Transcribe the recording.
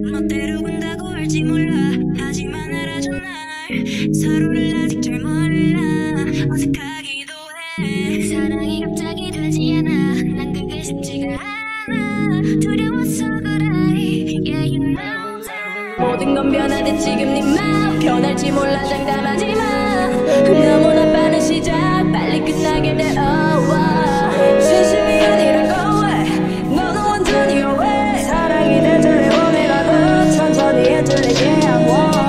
멋대로 군다고 할지 몰라. 하지만 알아줘 날. 서로를 아직 잘 몰라. 어색하기도 해. 사랑이 갑자기 되지 않아. 난 그게 쉽지가 않아. 두려워서 그래. Yeah, you know that. 모든 건 변하듯 지금 네 맘. 변할지 몰라 장담하지 마. 너무나 빠른 시작. 빨리 끝나게 돼. 진심이 아니라고 해. 너도 완전히 away. 사랑이 될 줄에 원해라도 천천히 해줄래. Yeah, I want.